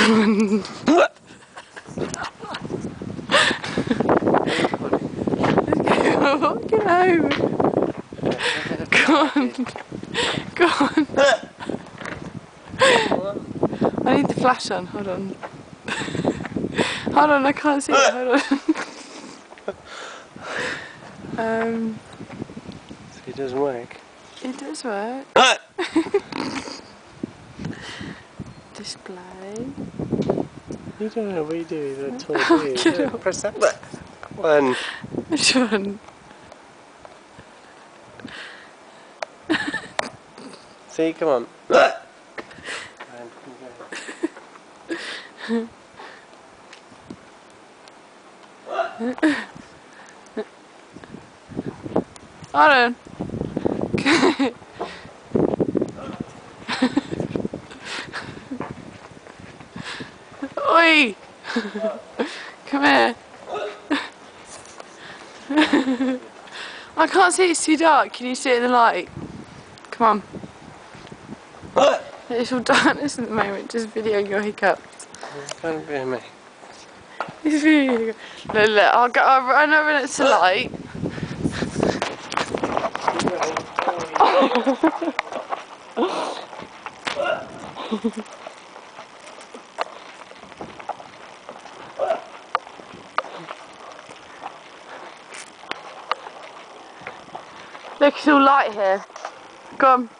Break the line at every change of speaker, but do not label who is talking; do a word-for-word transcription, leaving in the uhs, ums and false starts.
Walk it home. Go on. Go on. I need the flash on, hold on. Hold on, I can't see it, hold on. um,
so it doesn't work?
It does work. Display.
You don't know what you do at all, do you?
Get
Yeah,
up.
press that. One.
Which one?
See, come on.
Hold on. Oi! Come here. I can't see, it's too dark. Can you see it in the light? Come on. It's all darkness at the moment, just videoing your hiccups.
Don't be me.
It's really good. Look, look, I'll go, I'll run over and it's a light. Look, it's all light here. Go on.